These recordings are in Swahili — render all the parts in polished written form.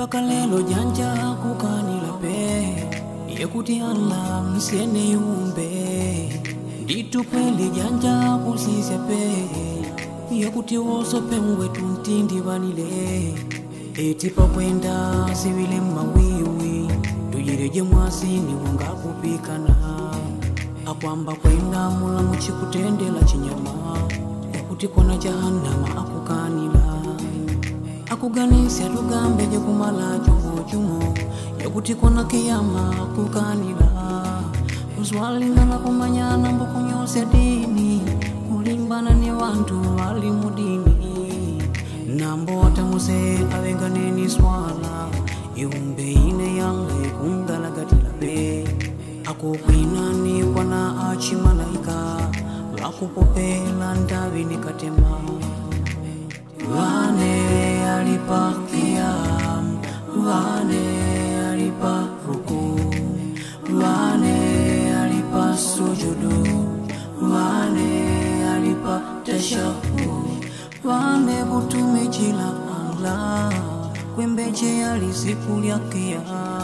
Paka lelo janja kukanila pe yekuti Allah msene yumbe nditu kweli janja kusise pe yekuti woso pemwe tuntindi vanile eti pakwenda sivile mawiwi tujireje mwasini wonga kupikana akwamba kwenda mula muchikutendela chinyama yekuti kona jahannama akukanila akuganise tugambe je kumala chumo yakuti kona kiyama akukanila uzwali ngana kumanyana mbokunyose dini kulimbana ni wantu wali mudini nambo watamuse awenganeni swala iumbe ine yange kungalagatila be akukwinani kwana achi malaika wakupopela ndavini katema Wane alipa qiyam, wane alipa ruku, wane alipa sujudu, wane alipa tashahud, wane butume jila Allah, kwembeje alisiku yake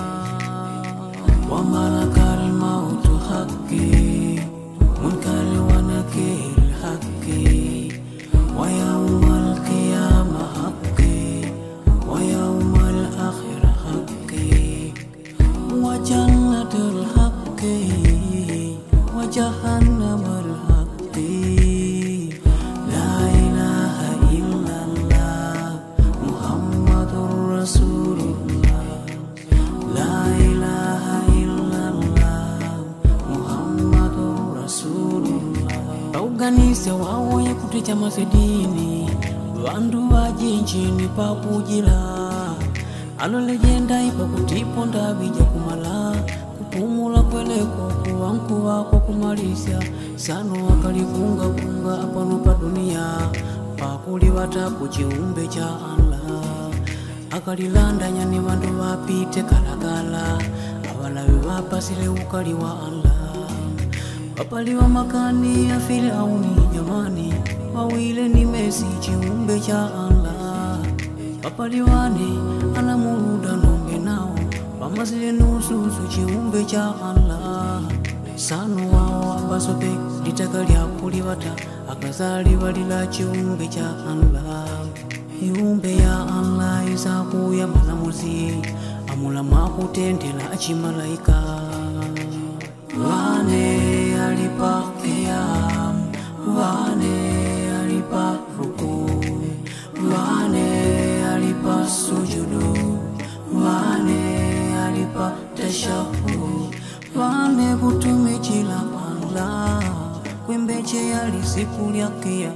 wa malakal mautu haki, munkar wa nakir haki, wa yawmal qiyamah haki, wa yawmal akhirah haki, wa jannatul haki, wa jahannamul haki. La ilaha illallah Muhammadur Rasulullah. La ilaha illallah Muhammadur Rasulullah. Auganise wawo yekutecha masedini vandu vajinjini pakujila alo legenda ipa kutipo ndavija kumala kupumula kweleko kuwanku wako kumalisya sano wakalifunga funga apano pa dunia pakulivata kuchiumbe cha Allah akalilandanya ni vandu vapite kalakala avalawe vapasile ukali wa Allah wapaliwa makani ya Firauni jamani wawile ni Mesi chiumbe cha Allah wapaliwane anamuruda nombe nao wamazile nususu chiumbe cha Allah sano wao ambasope litakalya kulivata akazali walila chiumbe cha Allah iumbe ya Allah isaku ya malamuzi amula makutendela achimalaika wane alipa qiyam wane alipa ruku wane alipa sujudu wane alipa tashahud wane butume jila Allah kwembeje alisiku yake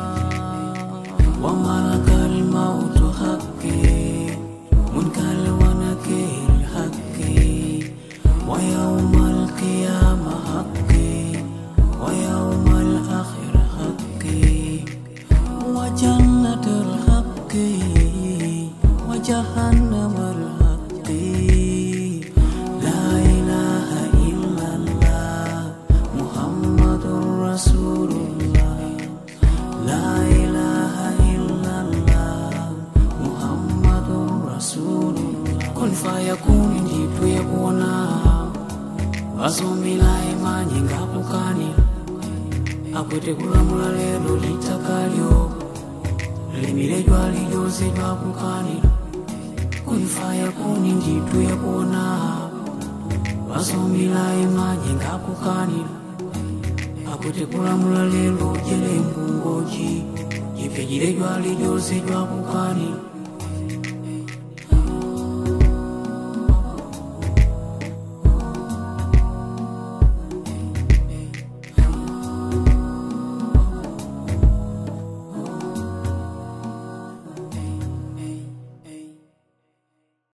wa malakal mautu haki munkar wa nakir haki wa yawmal qiyamah haki wa yawmal akhirah haki wa jannatul haki wa jahannamul haki. La ilaha illallah Muhammadur Rasulullah. La ilaha illallah Muhammadur Rasulullah. Kun fayakun nditu ya kuona asumila imani ngapukani akwete kulamula lelo litakalyo limirejwa lilyose lwakukani kunifaya kuni nditu ya kuona asumila imani ngapukani akwete kulamula lelo jele mpungoji jipejirejwa lilyose lwakukani